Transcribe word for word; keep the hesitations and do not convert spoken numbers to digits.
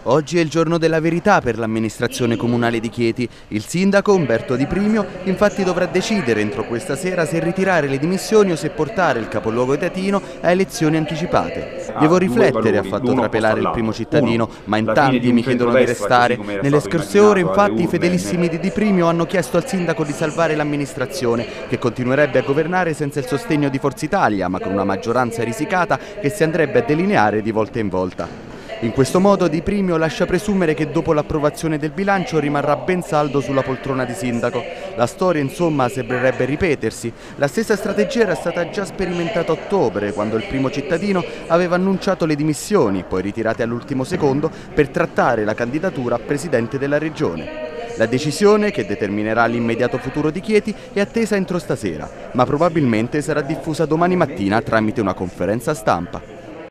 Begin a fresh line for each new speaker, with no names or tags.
Oggi è il giorno della verità per l'amministrazione comunale di Chieti. Il sindaco Umberto Di Primio infatti dovrà decidere entro questa sera se ritirare le dimissioni o se portare il capoluogo teatino a elezioni anticipate. Devo riflettere, ha fatto trapelare il primo cittadino, ma in tanti mi chiedono di restare. Nelle scorse ore infatti i fedelissimi di Di Primio hanno chiesto al sindaco di salvare l'amministrazione, che continuerebbe a governare senza il sostegno di Forza Italia, ma con una maggioranza risicata che si andrebbe a delineare di volta in volta. In questo modo Di Primio lascia presumere che dopo l'approvazione del bilancio rimarrà ben saldo sulla poltrona di sindaco. La storia insomma sembrerebbe ripetersi. La stessa strategia era stata già sperimentata a ottobre, quando il primo cittadino aveva annunciato le dimissioni, poi ritirate all'ultimo secondo, per trattare la candidatura a presidente della regione. La decisione, che determinerà l'immediato futuro di Chieti, è attesa entro stasera, ma probabilmente sarà diffusa domani mattina tramite una conferenza stampa.